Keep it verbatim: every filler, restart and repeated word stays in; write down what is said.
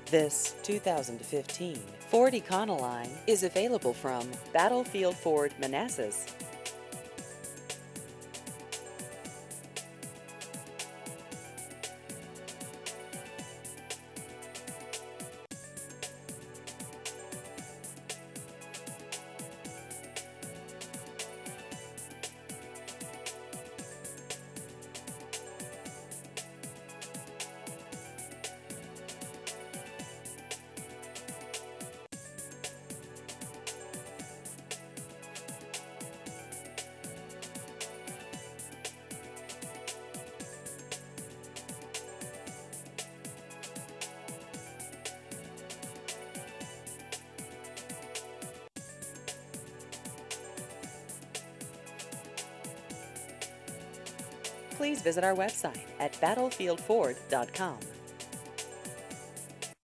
This two thousand fifteen Ford Econoline is available from Battlefield Ford Manassas. Please visit our website at battlefield ford dot com.